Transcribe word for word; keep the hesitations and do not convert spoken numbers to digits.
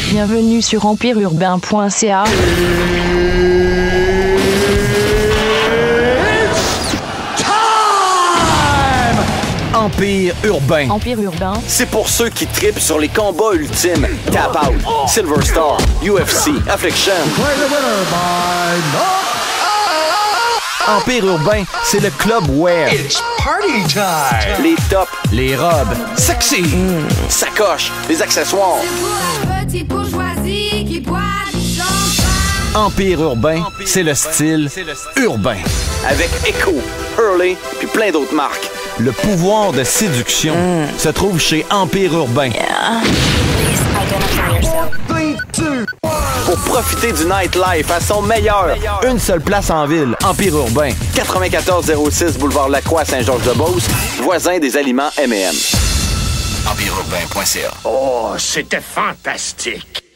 Bienvenue sur empire urbain point c a. Empire urbain. Empire urbain. C'est pour ceux qui tripent sur les combats ultimes. Tap Out, Silver Star, U F C, Affliction. Empire urbain, c'est le club wear. It's party time! Les tops, les robes, sexy, mm. sacoches, les accessoirs. Petite bourgeoisie qui boit du champagne. Empire urbain, c'est le style urbain. Avec Echo, Hurley, puis plein d'autres marques. Le pouvoir de séduction mm. se trouve chez Empire urbain. Yeah. Pour profiter du nightlife à son meilleur, une seule place en ville, Empire urbain. quatre-vingt-quatorze zéro six boulevard Lacroix, Saint-Georges-de-Beauce, voisin des aliments M et M. empire urbain point c a. Oh, c'était fantastique!